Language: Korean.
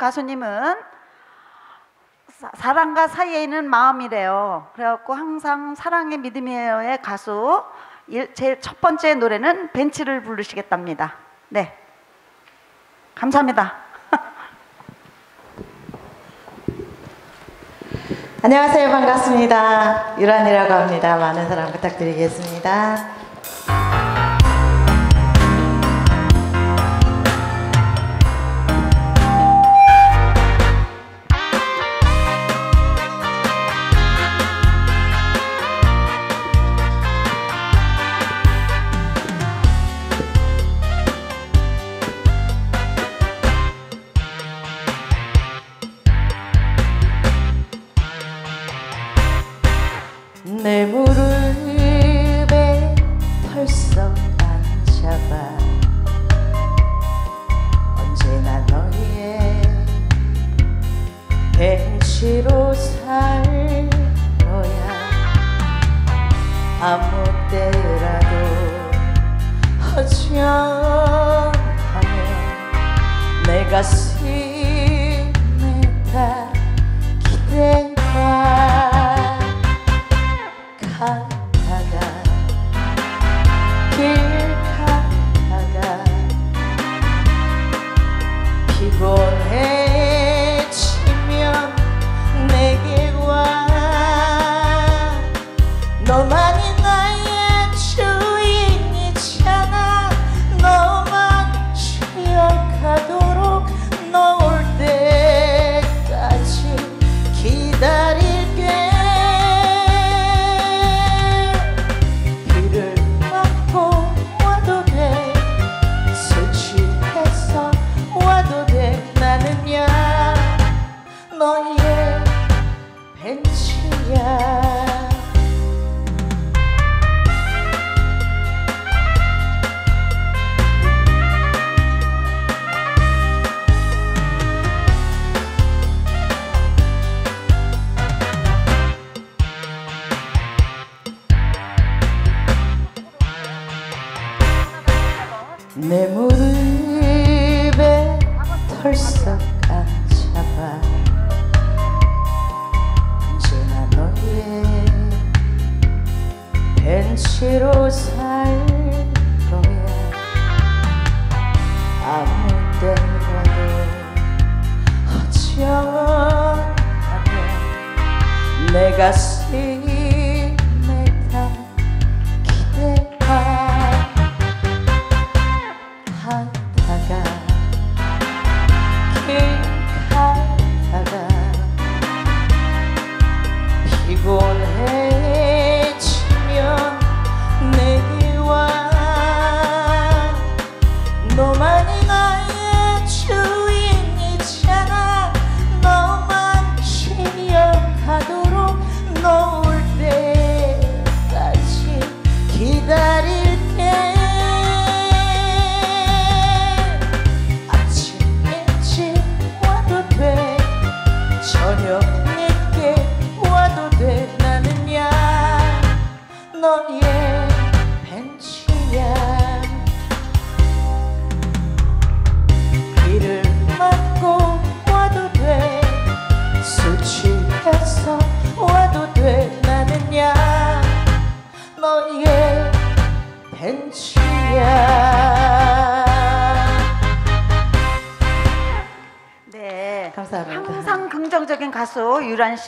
가수님은 사랑과 사이에 있는 마음이래요. 그래갖고 항상 사랑의 믿음이에요의 가수 제일 첫 번째 노래는 벤치를 부르시겠답니다. 네, 감사합니다. 안녕하세요. 반갑습니다. 유란이라고 합니다. 많은 사랑 부탁드리겠습니다. 내 무릎에 털썩 앉아봐. 언제나 너의 벤치로 살 거야. 아무 때라도 허전하면 내 가슴에 다 기대봐. 가다가 길 가다가 피곤해지면 내게 와. 너만이 나의 주인이잖아. 너만 기억하도록 너 올 때까지 기다릴게. 너의 벤치야. 내 무릎에 털썩 앉아봐. 언제나 너의 벤치로 살 거야. 아무 때라도 허전하면 내 가슴에 다 기대봐. 하다가 길 가다가 피곤해지면 내게 와. 너만이 나의 주인이잖아. 너만 기억하도록 너 올 때까지 기다릴게. 아침 일찍 와도 돼. 저녁 늦게 와도 돼. 나는야 너의 벤치야. 비를 맞고 와도 돼. 술 취해서 와도 돼. 나는야 너의 벤치야. 네, 감사합니다. 항상 긍정적인 가수 유란 씨.